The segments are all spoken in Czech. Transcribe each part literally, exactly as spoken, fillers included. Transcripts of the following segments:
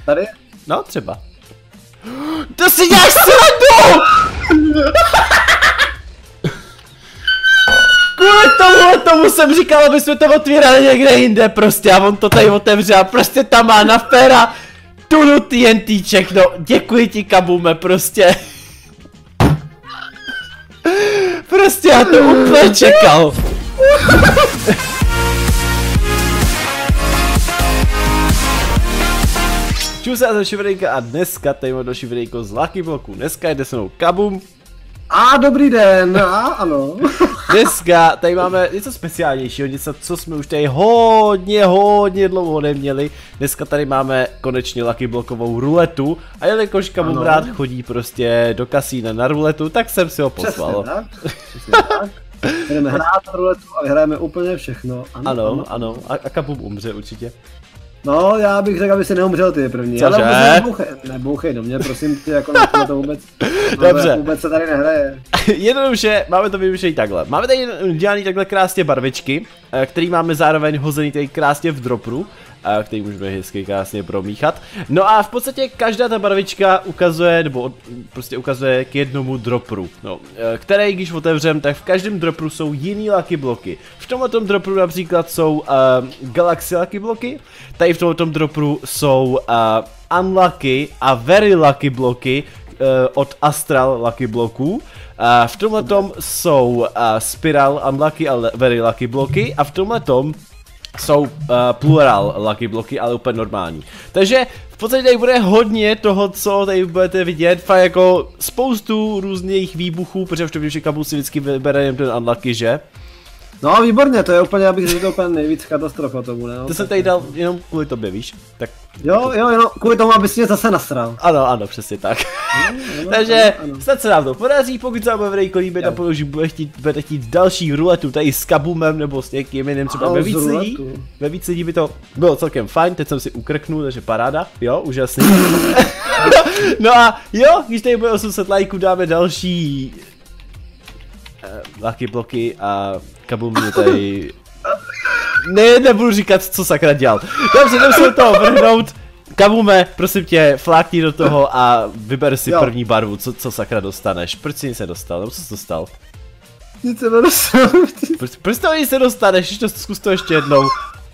Tady? No, třeba. To si děláš srandu! Kvůli tomu, tomu jsem říkal, aby jsme to otvírali někde jinde prostě a on to tady otevře a prostě tam má na féra tunu TNTček, no děkuji ti Kabume, prostě. Prostě já to úplně čekal. Čau se, já jsem Šivrejka a dneska tady mám další videjko z Lucky Bloku. Dneska jde se mnou Kabum. A dobrý den, a ano. Dneska tady máme něco speciálnějšího, něco, co jsme už tady hodně, hodně dlouho neměli. Dneska tady máme konečně Lucky Blokovou ruletu a jelikož Kabum ano. rád chodí prostě do kasína na ruletu, tak jsem si ho poslal. Přesně tak, přesně tak. Budeme hrát ruletu a vyhrajeme úplně všechno. Ano, ano, ano. ano. A, a Kabum umře určitě. No, já bych řekl, aby si neumřel ty první. Cože? Ale nebouchej, nebouchej do mě, prosím tě, jako na to vůbec. Dobře. Vůbec se tady nehraje. Jednoduše, máme to vymýšlený takhle. Máme tady dělaný takhle krásně barvičky, který máme zároveň hozený tady krásně v dropru, který můžeme hezky krásně promíchat. No a v podstatě každá ta barvička ukazuje, nebo prostě ukazuje k jednomu dropru, no, který když otevřem, tak v každém dropru jsou jiný Lucky bloky. V tomto dropru například jsou uh, Galaxy Lucky bloky, tady v tomto dropru jsou uh, Unlucky a Very Lucky bloky uh, od Astral Lucky bloků. Uh, v tomhletom jsou uh, Spiral Unlucky a Very Lucky bloky a v tomhletom jsou uh, plural Lucky bloky, ale úplně normální. Takže v podstatě tady bude hodně toho, co tady budete vidět, fakt jako spoustu různých výbuchů, protože v tom, že Kabum si vždycky vybere jen ten Unlucky, že? No výborně, to je úplně, abych řekl, úplně nejvíc katastrofa tomu, ne? To jsem tady dal jenom kvůli tobě, víš? Tak... Jo, jo, jenom kvůli tomu, abys mě zase nasral. Ano, ano, přesně tak. No, ano, takže ano, ano. Snad se nám to podaří, pokud se vám bude videjko líbit a pokud budete chtít, budete chtít další ruletu tady s Kabumem nebo s někým jiným, třeba ve víc lidí. Ve víc lidí by to bylo celkem fajn, teď jsem si ukrknul, takže paráda, jo, úžasný. No a jo, když tady bude osm set lajků, dáme další uh, Lucky bloky a Kabum mě tady... Ne, nebudu říkat, co sakra dělal. Dobře, jdem se do toho vrhnout. Kabume, prosím tě, flákni do toho a vyber si jo. první barvu, co, co sakra dostaneš. Proč jsi nic nedostal, nebo co jsi dostal? Nic se nedostal. Proč, proč to nic nedostaneš, to zkus to ještě jednou.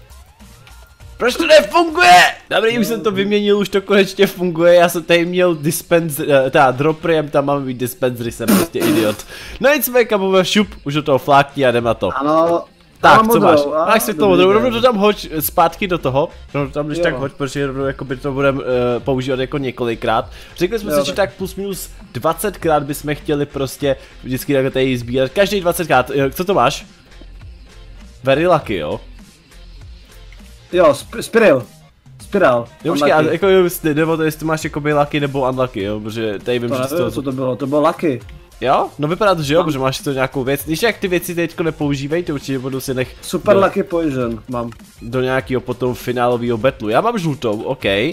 Proč to nefunguje? Dobrý, už jsem to vyměnil, už to konečně funguje, já jsem tady měl dispenser, teda dropry, tam mám mít dispensery, jsem prostě idiot. No nicméně Kabume, šup, už do toho flákni a jdem na to. Ano. Tak, co máš? Máš si to modrou, rovnou to tam hoď zpátky do toho, rovnou tam když jo. tak hoď, protože rovnou jakoby to budeme uh, používat jako několikrát. Řekli jsme jo, si, že tak plus minus dvacetkrát bychom chtěli prostě vždycky takhle tady sbírat, každý dvacetkrát, co to máš? Very Lucky, jo? Jo, sp spiral. Spiral. Jo, počkej, a jako nebo to jestli máš jakoby Lucky nebo Unlucky, jo, protože tady vím, to že nevím, to... co to bylo, to bylo Lucky. Jo? No vypadá to, že jo, protože máš to nějakou věc. Když jak ty věci teďko nepoužívej, to určitě budu si nech... Super do, Lucky Poison mám. Do nějakého potom finálového battlu. Já mám žlutou, OK. Uh,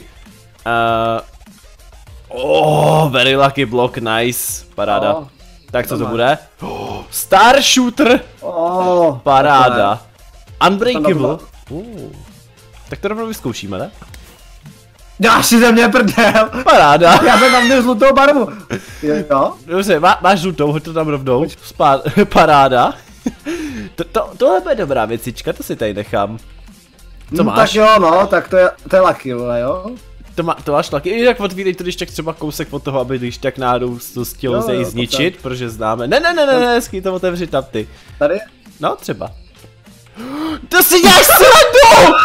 oh, Very Lucky block, nice. Paráda. Oh, tak co to, to bude? Oh, Star Shooter! Oh, paráda. Unbreakable. Uh, tak to rovnou vyzkoušíme, ne? Dáš si ze mě prdel! Paráda! Já jsem tam měl žlutou barvu! Jo? Dobře, má, máš žlutou, hoď to tam rovnou. Spá paráda. to, to, tohle bude dobrá věcička, to si tady nechám. Co no, máš? Tak jo, no, tak to je, to je Lucky, vole, jo? To, má, to máš Lucky, i tak otvírej to když tak třeba kousek od toho, aby když tak náhodou to chtělo se jí zničit, tak. Protože známe. Ne, ne, ne, ne, ne, ský to otevři tam ty. Tady? No, třeba. To si děláš srandu!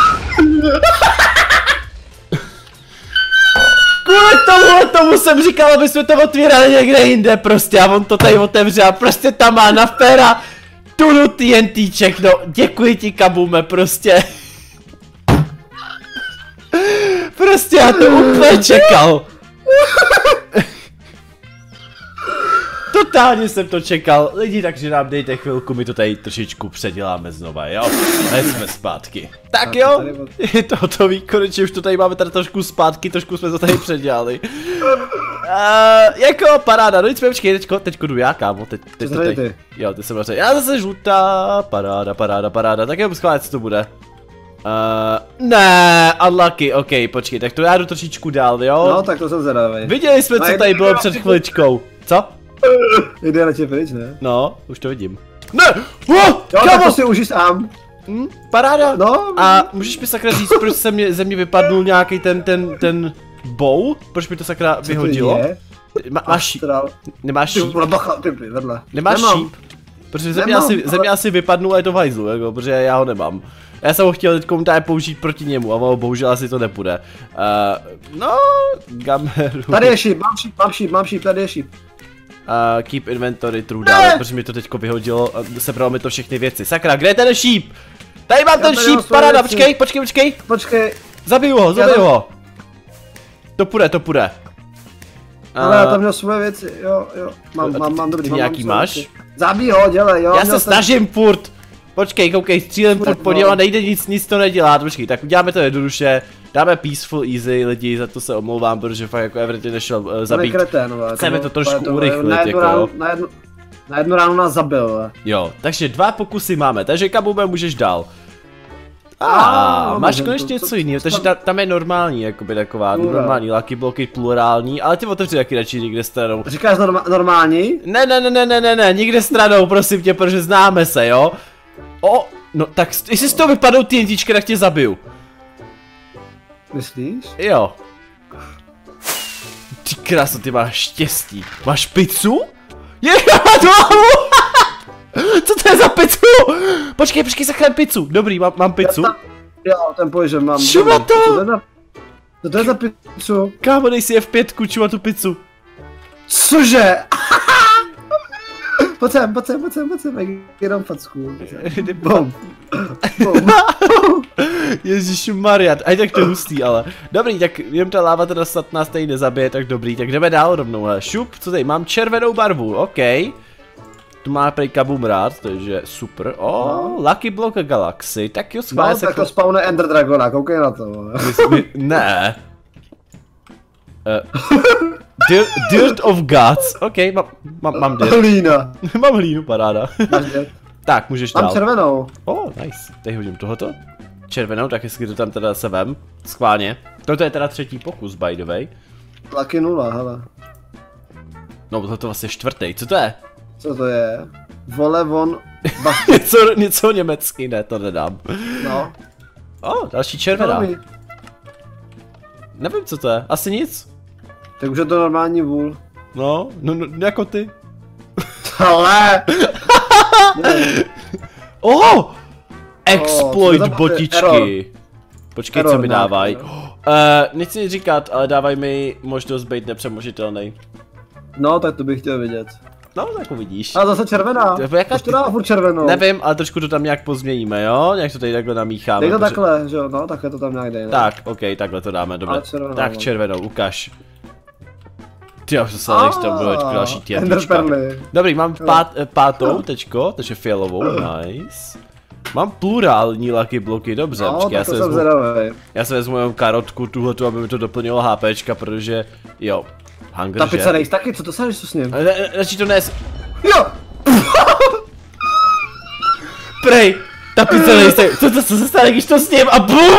Kvůli tomu, tomu jsem říkal, aby jsme to otvírali někde jinde prostě a on to tady otevře a prostě tam má na féra tunu TNTček, no děkuji ti Kabume, prostě. Prostě já to úplně čekal. Totálně jsem to čekal, lidi, takže nám dejte chvilku, my to tady trošičku předěláme znova, jo? A jsme zpátky. Tak jo, je to hotový, konečně už to tady máme tady trošku zpátky, trošku jsme to tady předělali. Uh, jako paráda, no nicméně počkej, teďko, teďko jdu já, kámo, teď, teď to tady. Jo, ty jsem vlastně, já zase žlutá, paráda, paráda, paráda, tak jenom schválit, co to bude. Uh, ne, unlucky, ok, počkej, tak to já jdu trošičku dál, jo? No, tak to jsem zvědavej. Viděli jsme, co tady bylo před chviličkou. Co? Jde radši pryč, ne? No, už to vidím. Ne! Oh, jo, tak to si užij sám. Hm, paráda. No. A můžeš mi sakra říct, proč se mě, ze mě vypadnul nějaký ten, ten, ten bow? Proč mi to sakra co vyhodilo? To je? Má, máš šíp? Nemáš šíp? Bacha, ty vedle. Nemáš Nemám. šíp? Protože ze mě asi, ze mě asi vypadnul a je to v hajzlu, jako, protože já ho nemám. Já jsem ho chtěl teď tady použít proti němu, ale bohužel asi to nepůjde. Uh, no, gameru. Tady je šíp, mám šíp, mám šíp, mám šíp, tady je šíp. Uh, keep inventory true dále, protože mi to teďko vyhodilo, sebralo mi to všechny věci. Sakra, kde je ten šíp? Tady mám já ten šíp, paráda, počkej, počkej, počkej. Počkej. Zabiju ho, zabiju to... ho. To půjde, to půjde. Ale já tam měl svoje věci, jo, jo. Mám, mám, mám dobrý, ty mám, nějaký mám máš? Zabij ho, dělej, jo. Já se snažím ten... furt. Počkej, koukej, střílem furt po něm a nejde nic, nic to nedělá, počkej, tak uděláme to jednoduše. Dáme peaceful, easy, lidi, za to se omlouvám, protože fakt jako Everett nešel uh, zabít. Kretén, chceme to trošku to, urychlit, na jednu jako ránu, na, jednu, na jednu ránu nás zabil. Jo, takže dva pokusy máme, takže Kabube můžeš dál. A ah, máš konečně něco jiného, takže ta, tam je normální, jakoby taková, Plura. normální lucky bloky, plurální, ale ty otevři taky radši nikde stranou. Říkáš norma normální? Ne, ne, ne, ne, ne, ne, ne, nikde stranou, prosím tě, protože známe se, jo? O, no tak, jestli z toho vypadnou TNTčka, tak tě zabiju. Myslíš? Jo. Ty kráso, ty máš štěstí. Máš pizzu? Je, co to je za pizzu? Počkej, počkej, zachrán pizzu. Dobrý, mám, mám pizzu. Tam, jo, ten pojď, že mám. Čuma to? Co to je za, co to je za pizzu? Kámo, dej si F pět, čuma tu pizzu. Cože? Pojď sem, pojď sem, pojď sem, pojď sem, jenom facku. Bom. Ježišmarja, aj tak to je hustý, ale. Dobrý, tak jen ta láva teda snad nás tady nezabije, tak dobrý, tak jdeme dál rovnou, hele. Šup, co tady, mám červenou barvu, ok. Tu má prej Kabum rád, takže super. O, oh, no. Lucky Block Galaxy, tak jo, schválně no, se... tak to spawne Ender Dragona, koukej na to. My, ne. Uh, dirt, dirt of Gods, ok, mám, mám, mám dirt. Hlína. Mám hlínu, paráda. Tak, můžeš dál. Mám červenou. Oh, nice. Teď hodím tohoto. Červenou, tak jestli to tam teda se vem. Schválně. Toto je teda třetí pokus, by the way. Lucky nula, hele. No, toto vlastně čtvrtý, co to je? Co to je? Vole von... něco, něco německy, ne, to nedám. No. O, oh, další červená. Nevím, co to je, asi nic. Tak už je to normální vůl. No, no, no jako ty. Ale. Oh! Exploit oh, botičky. Počkej, error, co mi dávají. Uh, nechci nic říkat, ale dávají mi možnost být nepřemožitelný. No, tak to bych chtěl vidět. No, tak uvidíš. A zase červená. Jaká to dává furt červenou. Nevím, ale trošku to tam nějak pozměníme, jo? Nějak to tady takhle namícháme. Dej to protože... takhle, že jo, no, takhle to tam nějak dej. Ne? Tak, ok, takhle to dáme, dobře. Červenou, tak no. červenou, ukaž. Ty jo, se než tam bylo další TNTčka. Dobrý, mám pát, pátou tečko, takže fialovou, nice. Mám plurální lucky bloky, dobře, no, počkej, já se vezmu, já se vezmu jenom karotku tuhletu, aby mi to doplnilo HPčka, protože, jo, hunger, ta pizza nejsi taky, co to sáš, co s ním? Radši to nes... Jo! Prej, ta pizza nejsi, co, co, co se stane, když to s ním a BUM!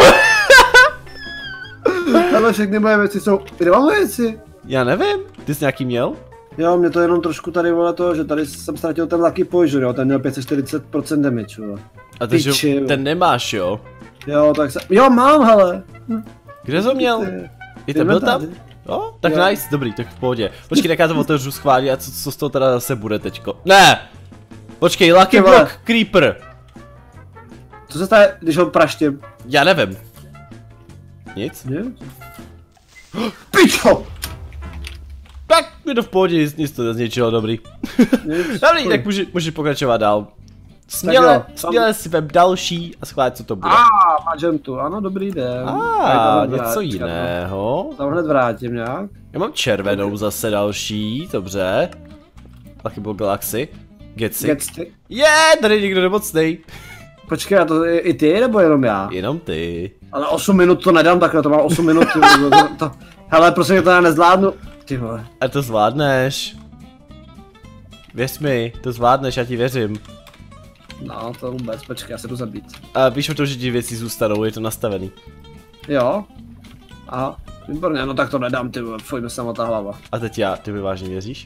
Ale všechny moje věci jsou, kde mám moje věci? Já nevím, ty jsi nějaký měl? Jo, mě to jenom trošku tady vole to, že tady jsem ztratil ten Lucky Poison, jo, ten měl pět set čtyřicet procent damage, jo. A takže ten nemáš, jo? Jo, tak se, jo, mám, hele. Kde jsi ho měl? I to byl tam? Jo, tak jo. Nice, dobrý, tak v pohodě. Počkej, tak já to otevřu schválně a co, co z toho teda zase bude teďko? Ne! Počkej, Lucky Block Creeper. Co se stane, když ho praštím? Já nevím. Nic? Nic? Pičo! Tak, je to v pohodě, nic, nic to nezničilo, dobrý. Dobrý, tak můžeš může pokračovat dál. Směle, směle si web další a schválně, co to bude. Ah, magentu, ano, dobrý den. Ah, něco jiného. Tam hned vrátím nějak. Já mám červenou zase další, dobře. Lucky Block Galaxy. Getsy. Getsy. Je, tady někdo nemocnej. Počkej, a to i ty, nebo jenom já? Jenom ty. Ale osm minut to nedám takhle, to mám osm minut. to, to, to, hele, prostě to já nezvládnu. Ty vole. A to zvládneš. Věř mi, to zvládneš, já ti věřím. No, to vůbec, počkej, já se jdu zabít. A víš o tom, že ti věci zůstanou, je to nastavený. Jo. Aha, výborně, no tak to nedám, ty vole, fuj mi samotná hlava. A teď já, ty mi vážně věříš?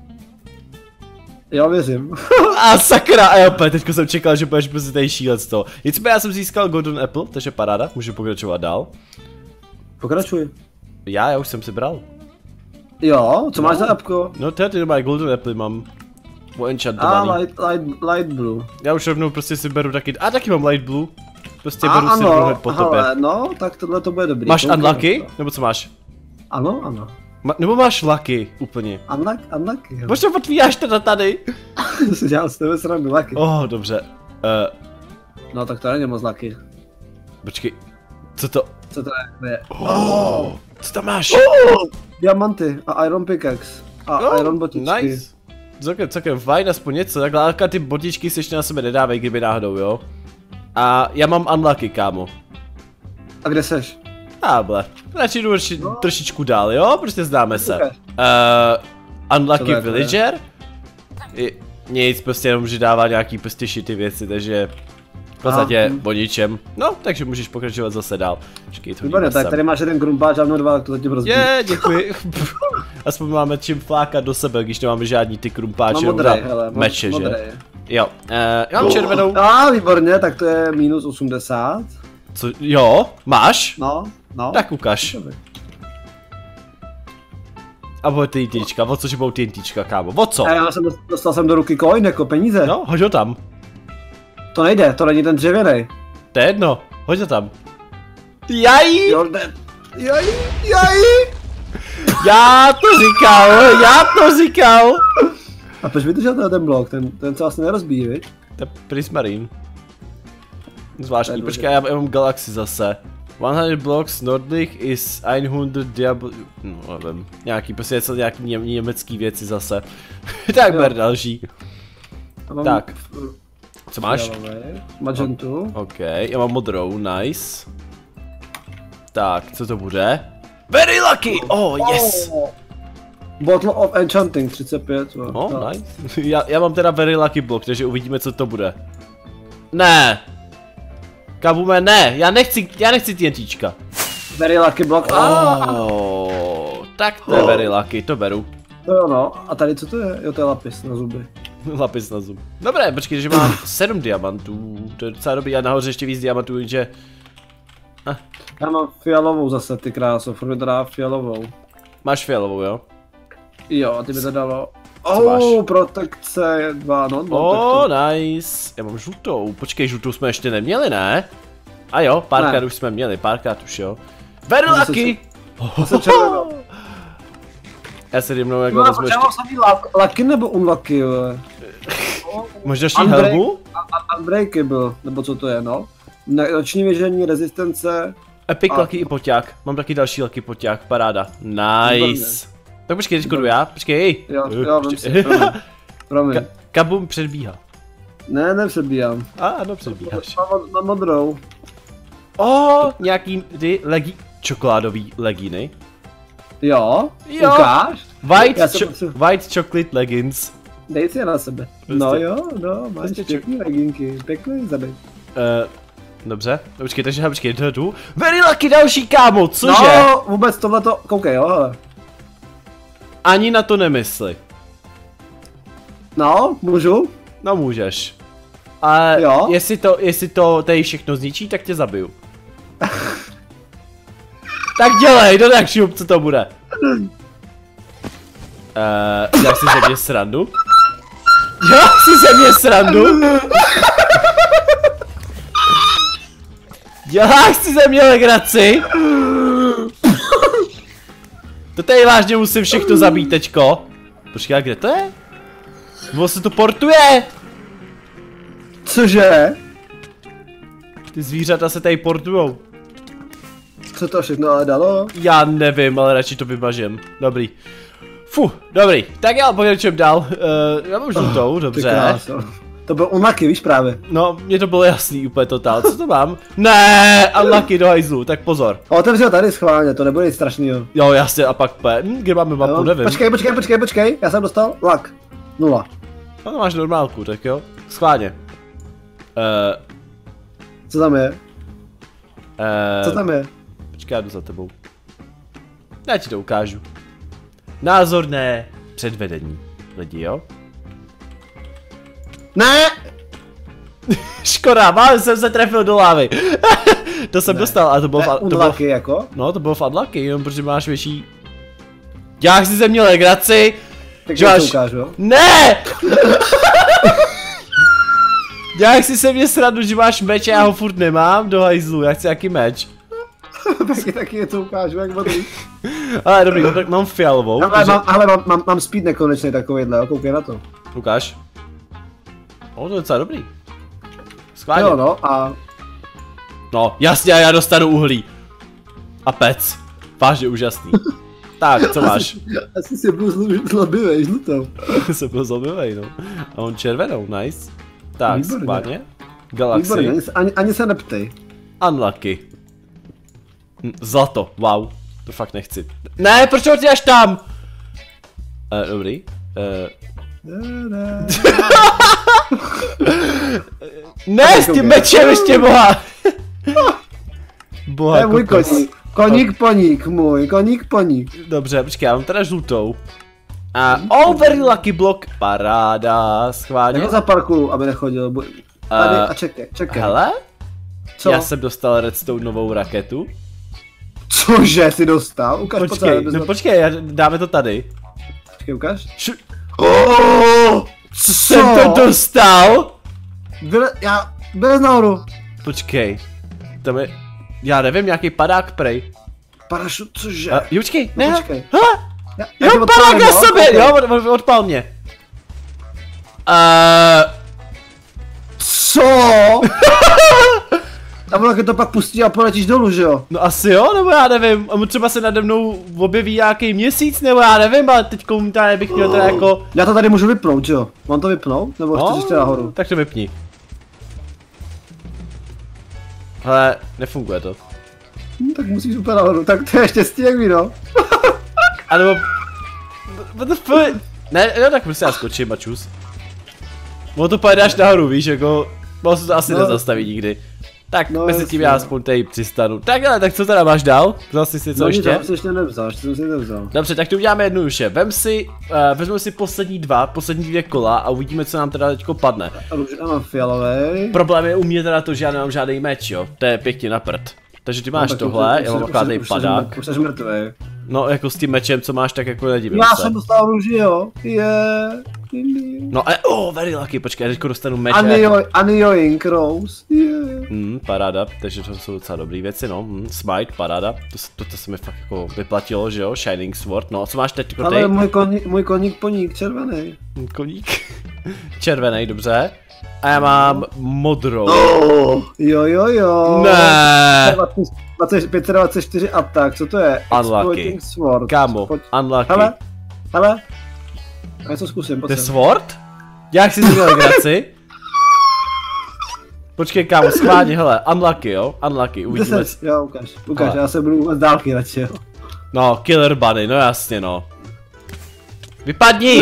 Jo, věřím. A sakra, a jo, teďko jsem čekal, že budeš prostě tady šílet z toho. Nicméně já jsem získal Golden Apple, takže paráda, můžu pokračovat dál. Pokračuj. Já, já už jsem si bral. Jo, co No. máš za apko? No to je ty normální Golden Apple mám. A, Enchantovaný. light, light, light blue. Já už rovnou prostě si beru taky, a taky mám Light Blue. Prostě A, beru si rovnou hned ano, po tobě. hele, no, tak tohle to bude dobrý. Máš koukej Unlucky? na to. Nebo co máš? Ano, ano. Ma, nebo máš Lucky úplně? Unluck, unlucky. jo. Proč to otvíráš teda tady? Si dělal s tebe srandu lucky. Oh, dobře. Uh, No tak to není moc lucky. počkej, co to? Co to je? je? Oh, co tam máš? Oh, diamanty a iron pickaxe. A Oh, iron botičky. nice. Celkem, celkem fajn, aspoň něco, takhle ale ty botičky si ještě na sebe nedávej, kdyby náhodou, jo? A já mám Unlucky, kámo. A kde seš? Táble. Radši jdu určitě No. trošičku dál, jo? Prostě zdáme se. Ukaž. Uh, unlucky Co to je, Villager? I, nic, prostě jenom, že dává nějaký prostě shitty věci, takže v podstatě Aha. o ničem. No, takže můžeš pokračovat zase dál. Počkej, to Výborně, tak tady máš jeden grumpáč a mnou dva, to zatím rozbíjí. Je, děkuji. Aspoň máme čím flákat do sebe, když nemáme žádný ty krumpáče, Mám jenom modrý, dá hele, meče, modrý. že? Jo, uh, já mám červenou. A výborně, tak to je minus osmdesát. Co, jo, máš? No, no. Tak ukaž. A bude ty TNTčka, o což budou TNTčka, kámo, o co? A já jsem dostal, dostal jsem do ruky coin jako peníze. No, hoď ho tam. To nejde, to není ten dřevěnej. To je jedno, hoď ho tam. Jají! Jo, ne. Jaj, jaj. Já to říkal, já to říkal! A proč vydržel ten, ten blok, ten, ten se vlastně nerozbíjí, viď? To je Prismarine. Zvláštní, To je počkej, já, já mám Galaxy zase. sto blocks Nordic is sto Diablo... No, nevím, nějaký, prostě něco, nějaký ně, německý věci zase. Tak ber další. A mám Tak. Co máš? fialové, Magentu. OK, já mám modrou, nice. Tak, co to bude? Very lucky! Oh, yes! Oh. Bottle of Enchanting třicet pět. Oh, nice. Já, já mám teda very lucky block, takže uvidíme, co to bude. Ne! Kabume, ne! Já nechci, já nechci TNTčka. Very lucky block. Ah. Oh, tak to je very lucky, to beru. To jo no, a tady co to je? Jo, to je lapis na zuby. Lapis na zub. Dobré, počkej, že mám sedm diamantů, to je docela dobrý, a nahoře ještě víc diamantů, že... Ah, Já mám fialovou zase, ty kráso, furt mi to dá fialovou. máš fialovou, jo? Jo, a ty mi to dalo. Co máš? Oh, protekce dva, no, no Oh, tak to... nice. Já mám žlutou, počkej, žlutou jsme ještě neměli, ne? A jo, párkrát Ne. už jsme měli, párkrát už jo. Very To zase lucky! Zase červenou. Já se jdem jak No, vezmu já ještě... mám samý luck- lucky nebo unlucky, jo? Máš další Unbreak- helmu? Un- Unbreakable, nebo co to je, no? Ne- Noční věžení, rezistence. Epic A- lucky i poťák, mám taky další lucky poťák, paráda. Nice. Tak počkej, teďko jdu já, počkej. Jo, Eh, jo, vem počkej. si, promiň. Promiň. Ka- Kabum předbíhá. Ne, nepřebíjám. A ano, předbíháš. Mám, mod- mám modrou. Oh, nějaký ty legi... čokoládový legíny. Jo, Jo. ukáž. White, Já jsem cho- potřebuji- white chocolate leggings. Dej si je na sebe. Prostě- No jo, no, máš prostě pěkný leginky, pěkný zadek. Uh, dobře, no, počkej, takže já počkej, jdu, jdu. Very lucky další kámo, cože? No, vůbec tohleto, koukej, jo, hele. Ani na to nemysli. No, můžu? No můžeš. A Jo. jestli to, jestli to tady všechno zničí, tak tě zabiju. Tak dělej, no tak šup, co to bude. Uh, děláš si ze mě srandu? Děláš si ze mě srandu? Děláš si ze mě legraci? To tady vážně musím všechno zabít tečko. Počkej, a kde to je? Ono se to portuje! Cože? Ty zvířata se tady portujou. Co to všechno ale dalo? Já nevím, ale radši to vymažem. Dobrý. Fuh, dobrý. Tak já pokračujem dál. Uh, já mám žlutou, Ty dobře. kráso. To byl unlucky, víš právě. No, mně to bylo jasný úplně totál. Co to mám? Ne, unlucky do hajzlu, tak pozor. Otevřel tady schválně, to nebude nic strašného. Jo, jasně, a pak pe. Hm, kde máme mapu, nevím. Počkej, počkej, počkej, počkej, já jsem dostal luck. Nula. No, máš normálku, tak jo. Schválně. Uh, Co tam je? uh, Co tam je? Počkej, já jdu za tebou. Já ti to ukážu. Názorné předvedení lidi, jo? Ne! Škoda, mám jsem se trefil do lávy. To jsem Ne. dostal, a to bylo, Ne, v, to bylo, unlucky jako? no to bylo v unlucky, jenom protože máš větší. Já si jsem měl legraci. Tak že já to máš- ukážu, jo? Ne! Já si se mě sradu, že máš meč a já ho furt nemám do hajzlu, já chci jaký meč. taky, taky je to ukážu, jak modrý. Ale dobrý, no, tak mám fialovou. Ale, takže... mám, ale mám, mám, mám speed nekonečný takovýhle, jo? Koukej na to. Ukáž. O, to je docela dobrý. Schválně. Jo no, a No, jasně, já dostanu uhlí. A pec. Vážně úžasný. Tak, co máš? asi si byl zl- zlobivej, žlutou. Jsem byl zlobivej, no. A on červenou, nice. Tak, Výborně. schválně. Galaxy. Výborně, ani, se- ani, ani se neptej. Unlucky. Hm, Zlato, wow. To fakt nechci. Ne, proč ho až tam? Uh, dobrý. Uh, ne, s tím mečem ještě boha. To Boha, je můj kokos. koník. Koník poník můj, koník poník. Dobře, počkej, já mám teda žlutou. A oh, very lucky block. Paráda, schválně. Jako za parku, aby nechodil. Bu- Tady, Eh, a čekej, čekej. Hele, Co? já jsem dostal redstone novou raketu. Cože jsi dostal? Ukaž Počkej, no počkej, já- dáme to tady. Počkej, ukaž. Š Oh, co jsem to dostal? Vyle, já, vylez nahoru. Počkej, tam je, já nevím, nějaký padák prej. Parašut, cože? A, jo, počkej, No, ne, počkej. ha, Já, já jo, tě padák odpálím, na jo? sobě, Koukej. jo, od, od, odpal mě. Uh, Co? A ono, když to pak pustí a poletíš dolů, že jo? no asi jo, nebo já nevím, a třeba se nade mnou objeví nějaký měsíc, nebo já nevím, ale teď tady bych měl teda jako, Já to tady můžu vypnout, že jo? Mám to vypnout? Nebo chceš ještě nahoru? tak to vypni. Hele, nefunguje to. Hm, tak musíš úplně nahoru, tak to je štěstí jak víno. A nebo... What the fuck? Ne, no tak prostě já skočím a čus. Ono to pojede až nahoru, víš, jako... Ono se to asi No. nezastaví nikdy. Tak, No, mezi tím já jasně. aspoň tady přistanu. Tak ale, tak co teda máš dál? Vzal jsi si co No, ještě? Já jsem si ještě nevzal, ještě jsem si nevzal. Dobře, tak to uděláme jednoduše. Vem si, uh, vezmeme si poslední dva, poslední dvě kola a uvidíme, co nám teda teďko padne. A dobře, já mám fialový. Problém je u mě teda to, že já nemám žádný meč, jo. To je pěkně na prd. Takže ty máš No, tak tohle, už- já mám už- akorát už- tady už jsi padák. mrt- Už jsi mrtvý. No, jako s tím mečem, co máš, tak jako nedivím Já se. jsem dostal růži, jo. Je. No, e, oh, very lucky, počkej, já teďko dostanu meč. a- Anio, Anioing Rose. Je. Hmm, paráda, takže to jsou docela dobré věci, no. Hmm, smite, paráda. To, s- to, to se mi fakt jako vyplatilo, že jo? Shining Sword, no. Co máš teď ty? Ale můj koník, můj koník poník, červený. Koník. Červený, dobře. A já mám modrou. Oh, jo, jo, jo. Ne. dvacet pět dvacet čtyři atak, co to je? Unlucky. Exploiting Sword. Kámo, Pojď. unlucky. Hele, hele. Já něco zkusím, To pojď je sem. sword? Jak jsi si měl legraci? Počkej, kámo, schválně, hele, unlucky, jo? Unlucky, uvidíme. Deset, jo, ukáž, ukáž, Hele. já se budu z dálky radši, jo. No, killer bunny, no jasně, no. Vypadni!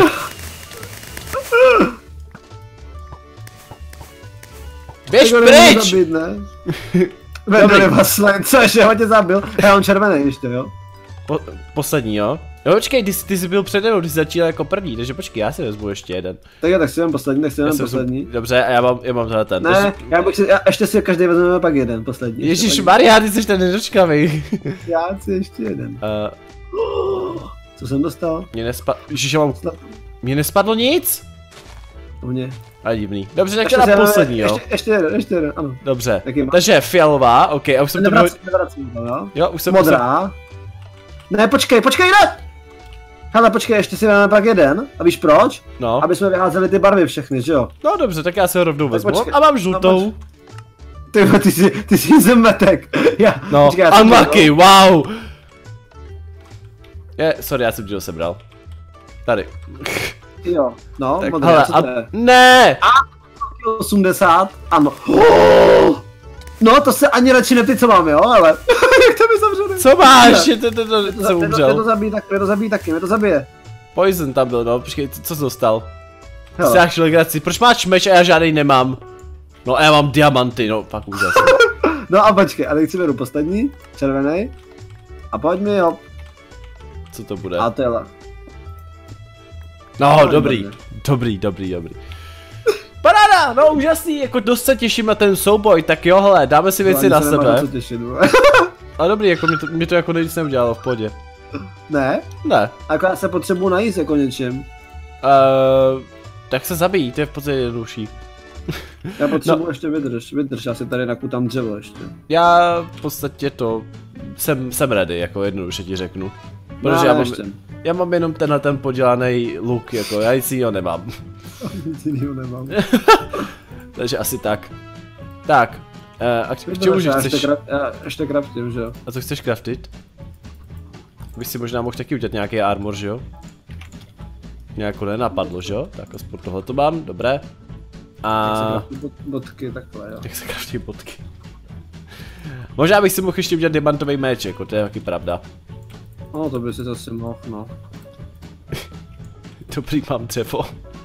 Běž Tego nemůžu pryč! zabít, ne? Vedeli Vaslin, cože, ho tě zabil. Já mám červený ještě, jo. Po, poslední, jo? Jo, počkej, ty, jsi- ty jsi byl přede mnou, ty jsi začal jako první, takže počkej, já si vezmu ještě jeden. Tak já tak si mám poslední, tak si Já mám si vezmu- poslední. Dobře, a já mám, já mám tenhle ten. Ne, já bych si, já, ještě si každý vezmeme pak jeden, poslední. ještě Ježíš pak Maria, ty jsi ten nedočkavý. jeden. Já si ještě jeden. uh, Co jsem dostal? mě nespadlo, Ježíš, já mám, Snad mě nespadlo nic? u mě. A divný. Dobře, tak Ještě teda si- poslední, jo? Ještě, ještě jeden, ještě jeden, ano. Dobře, Jaký máš? takže fialová, ok, a už jsem to byl... Nevracím, nevracím to, jo. Jo, už jsem Už Modrá. Ne, počkej, počkej, ne! Hele, počkej, ještě si dáme pak jeden. A víš proč? jsem, no. Aby jsme vyházeli ty barvy všechny, že jo? No dobře, tak já si ho rovnou vezmu. počkej. A mám žlutou. Ty, vole, ty jsi, ty jsi zemetek. Já, No, počkej, já jsem unlucky, wow! Je, sorry, já jsem ti ho sebral. Tady. Jo, no, Tak, modré, hele, co a... to je? Ne! osmdesát, ano. Oh! No, to se ani radši nepty, co mám, jo, ale... Jak to mi zavřeli? Co máš? Je to, to, to, Mě to to, jsem mě to, mě to umřel. zabíjí taky, mě to zabíjí taky, mě to zabije. Poison tam byl, no, počkej, co co jsi dostal? Hele. Jsi legraci, proč máš meč a já žádnej nemám? No já mám diamanty, no fakt úžasný. No a počkej, a teď si beru poslední, červený. A pojď mi ho. Co to bude? A tela. No, dobrý, dobrý, dobrý, dobrý. Paráda, no úžasný, jako dost se těším na ten souboj, tak jo, hele, dáme si věci na sebe. A dobrý, jako mi to, mi to jako nic neudělalo v podě. Ne? Ne. Akorát se potřebuji najíst jako něčem. Uh, tak se zabij, to je v podstatě jednodušší. Já potřebuji no. ještě vydrž, vydrž, já si tady nakutám dřevo ještě. Já v podstatě to, jsem, jsem ready, jako jednoduše ti řeknu. Protože no, já, mám, ještě. já mám jenom tenhle ten podělaný luk, jako já nic jiného nemám. Nic jiného nemám. Takže asi tak. Tak, uh, a k, k čemu, že chceš? Ještě, kraf, já ještě kraftím, že jo. A co chceš craftit? Bych si možná mohl taky udělat nějaký armor, že jo? Nějako nenapadlo, že jo? Tak aspoň tohle to mám, dobré. A... Jak se bot, bodky, takhle jo. Jak se kraftí bodky. Možná bych si mohl ještě udělat diamantový meč, jako to je taky pravda. No to by si zase mohl, no. Dobrý, mám dřevo.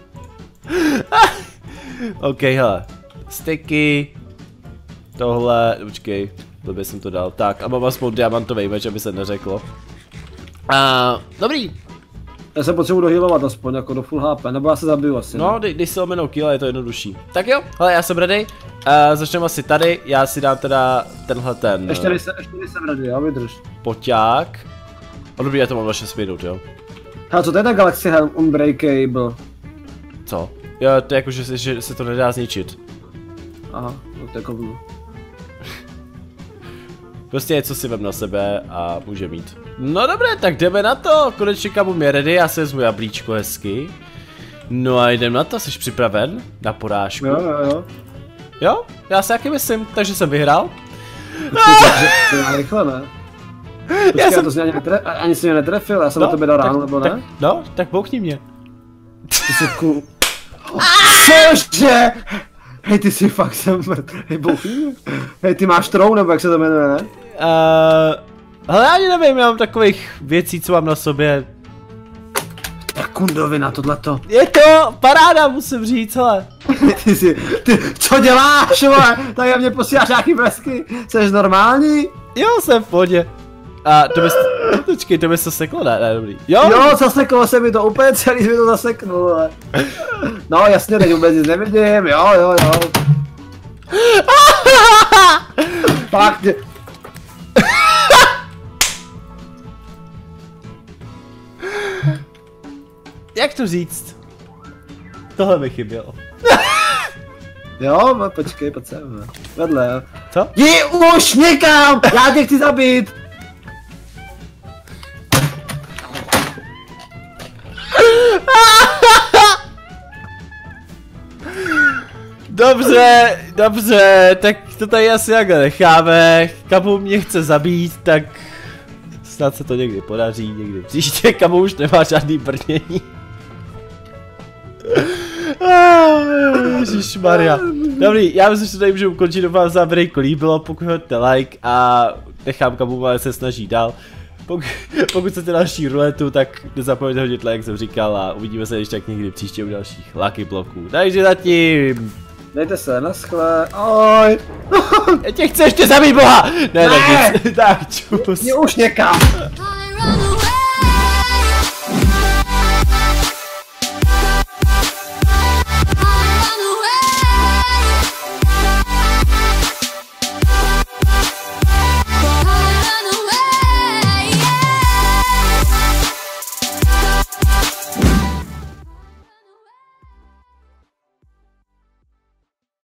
OK, hele. Sticky. Tohle, počkej, blbě jsem to dal. Tak, a mám aspoň diamantový meč, aby se neřeklo. A, dobrý. Já se potřebuji dohealovat aspoň, jako do full H P, nebo já se zabiju asi. No, dej, dej si lomenou kill, je to jednodušší. Tak jo, hele, já jsem ready. Uh, začneme asi tady, já si dám teda tenhle ten... Ještě nejsem, ještě nejsem ready, jo, vydrž. Poťák. A dobrý, já to mám na šest minut, jo. Hele, co to je ta Galaxy Helm Unbreakable? Co? Jo, to je jako, že, že se to nedá zničit. Aha, no to je kovnu. Prostě něco si vem na sebe a může mít. No dobré, tak jdeme na to, konečně Kabum je ready, já si vezmu jablíčko hezky. No a jdem na to, jsi připraven na porážku? Jo, jo, jo. Jo, já si taky myslím, takže jsem vyhrál. To je rychle, ne? Počkej, já jsem... to ani, netref, ani si mě netrefil, já jsem no, na tebe dal tak, ráno, nebo ne? Tak, no, tak bouchni mě. Ty jsi cool. Cože? Hej, ty jsi fakt semrt. Hej, bouchni mě. Hej, ty máš trou, nebo jak se to jmenuje, ne? Uh, ale já ani nevím, já mám takových věcí, co mám na sobě. Tak kundovi na tohleto. Je to paráda, musím říct, hele. Ty jsi, ty, co děláš, vole? Tak já mě posíláš nějaký blesky, jsi normální? Jo, jsem v pohodě. A to bys, počkej, to bys to seklo, ne, ne, dobrý. Jo, jo, zaseklo se mi to úplně celý, mi to zaseknul, ale. No jasně, teď vůbec nic nevidím, jo, jo, jo. Fakt. Jak to říct? Tohle mi chybělo. Jo, počkej, pojď sem, vedle, jo. Co? Jdi už někam, já tě chci zabít. Dobře, dobře, tak to tady asi takhle necháme. Kabum mě chce zabít, tak snad se to někdy podaří, někdy příště. Kabum už nemá žádný brnění. Ježišmarja. Dobrý, já myslím, že tady můžu ukončit, doufám, za videjko líbilo, pokud hodíte like a nechám Kabum, ale se snaží dál. Pokud, pokud chcete další ruletu, tak nezapomeňte hodit like, jak jsem říkal, a uvidíme se ještě tak někdy příště u dalších Lucky bloků. Takže zatím. Dejte se, naschle, ahoj. Já tě chci ještě zabít, boha! Ne, ne, tak, tak čus. Jdi už někam.